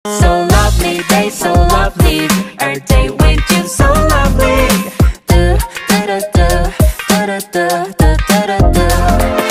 So lovely, they so lovely. Our day with you so lovely. Do, do, do, do, do, do, do, do, do, do.